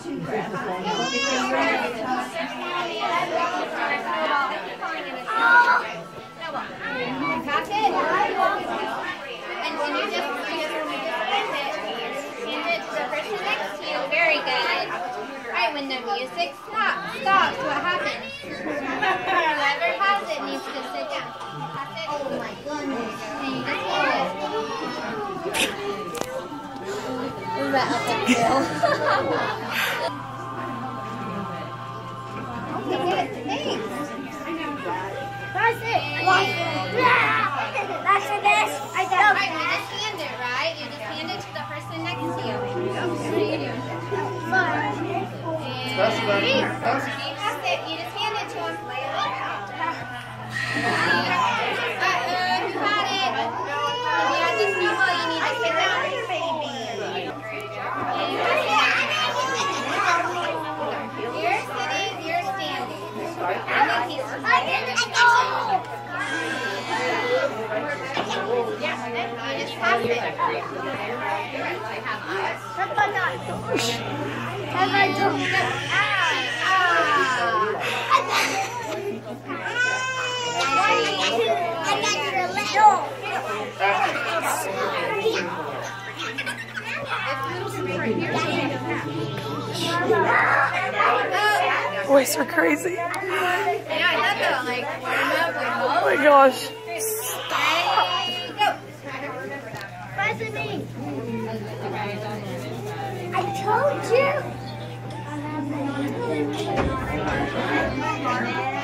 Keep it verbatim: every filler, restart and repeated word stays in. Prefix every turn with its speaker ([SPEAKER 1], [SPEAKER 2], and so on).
[SPEAKER 1] Pass it. And when you just, you just hand it, hand it to the person next to you. Very good. Alright, when the music stops, stops, what happens? Whoever has it needs to sit down. Pass it. Oh my goodness. And you just hold it. Is that epic fail? Okay, good. Thanks. That's it. That's the best. I got it. Alright, you just hand it, right? You just hand it to the person next to you. What are you doing?
[SPEAKER 2] That's better.
[SPEAKER 1] That's it. You just hand it to him. Uh-oh, who had it? You have to snowball. You need to sit down. You're sitting, you're standing. And then he's standing. Yeah, you just pass it. Have I done
[SPEAKER 3] Boys are crazy.
[SPEAKER 1] Yeah, I thought that, like, warm up with
[SPEAKER 3] Oh my gosh.
[SPEAKER 1] Ready, go. What's the name? I told you.